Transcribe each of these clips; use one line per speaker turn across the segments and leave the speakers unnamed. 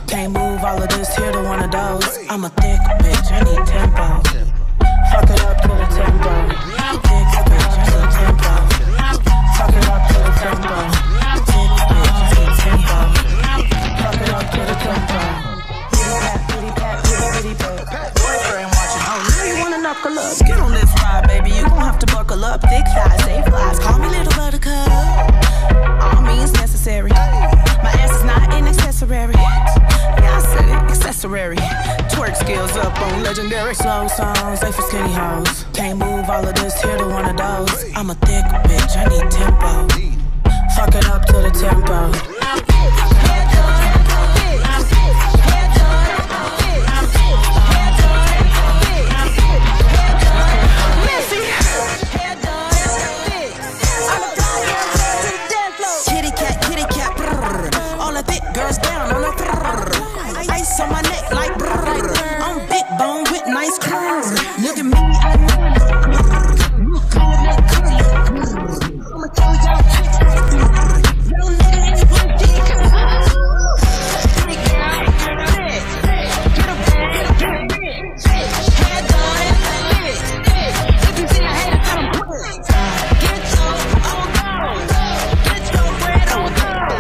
Can't move all of this here to one of those. I'm a thick bitch, I need tempo. Fuck it up to the tempo. Thick bitch, I need tempo. Fuck it up to the tempo. Thick bitch, I need tempo. Fuck it up to the tempo. Bitty pat, bitty pat. Boyfriend watching, oh now you wanna knuckle up. Get on this ride, baby, you gon' have to buckle up. Thick thighs, safe lies, call me little buttercup. All means necessary. My ass is not an accessory. Yeah, I said it, accessory. Twerk skills up on legendary. Slow songs, they for skinny hoes. Can't move all of this here to one of those. I'm a thick bitch, I need tempo. Fuck it up to the tempo. Girls down on the ice on my neck like brrr. I'm big bone with nice curves. Look at me, I'ma tell y'all little nigga ain't one dick. Get a bag, head done, if you see a hater, tell him quit. Get your own dog, get your bread on dog.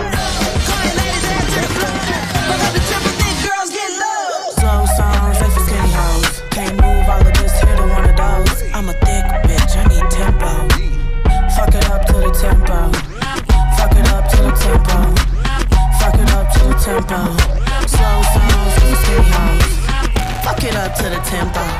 I'm a thick bitch, I need tempo. Fuck it up to the tempo. Fuck it up to the tempo. Fuck it up to the tempo. Slow songs, skinny hoes. Fuck it up to the tempo.